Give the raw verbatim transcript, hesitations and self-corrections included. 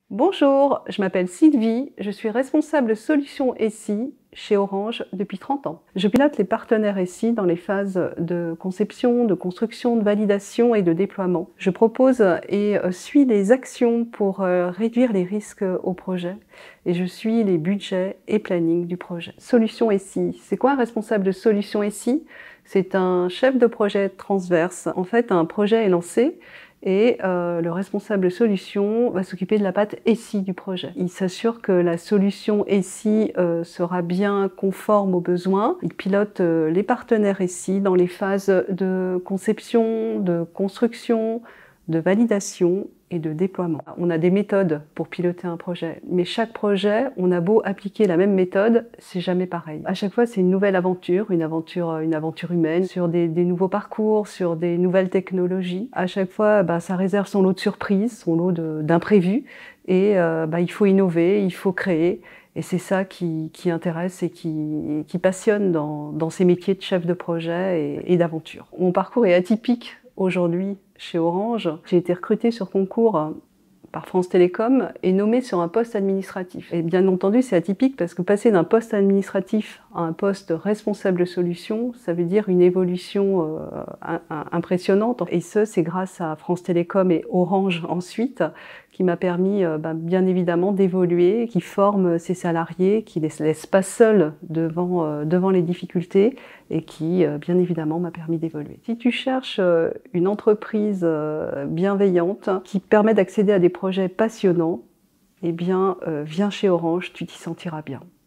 Bonjour, je m'appelle Sylvie, je suis responsable solution S I chez Orange depuis trente ans. Je pilote les partenaires S I dans les phases de conception, de construction, de validation et de déploiement. Je propose et suis les actions pour réduire les risques au projet et je suis les budgets et planning du projet. Solution S I, c'est quoi un responsable de solution S I? C'est un chef de projet transverse. En fait, un projet est lancé et euh, le responsable solution va s'occuper de la patte S I du projet. Il s'assure que la solution S I euh, sera bien conforme aux besoins. Il pilote euh, les partenaires S I dans les phases de conception, de construction, de validation et de déploiement. On a des méthodes pour piloter un projet, mais chaque projet, on a beau appliquer la même méthode, c'est jamais pareil. À chaque fois, c'est une nouvelle aventure, une aventure, une aventure humaine, sur des, des nouveaux parcours, sur des nouvelles technologies. À chaque fois, bah, ça réserve son lot de surprises, son lot d'imprévus, et euh, bah, il faut innover, il faut créer. Et c'est ça qui, qui intéresse et qui, qui passionne dans, dans ces métiers de chef de projet et, et d'aventure. Mon parcours est atypique aujourd'hui chez Orange. J'ai été recrutée sur concours par France Télécom et nommée sur un poste administratif. Et bien entendu, c'est atypique parce que passer d'un poste administratif à un poste responsable solution, ça veut dire une évolution euh, impressionnante. Et ce, c'est grâce à France Télécom et Orange ensuite, qui m'a permis euh, bah, bien évidemment d'évoluer, qui forme ses salariés, qui ne les laisse pas seuls devant, euh, devant les difficultés et qui, euh, bien évidemment, m'a permis d'évoluer. Si tu cherches euh, une entreprise euh, bienveillante qui permet d'accéder à des projets passionnants, eh bien, euh, viens chez Orange, tu t'y sentiras bien.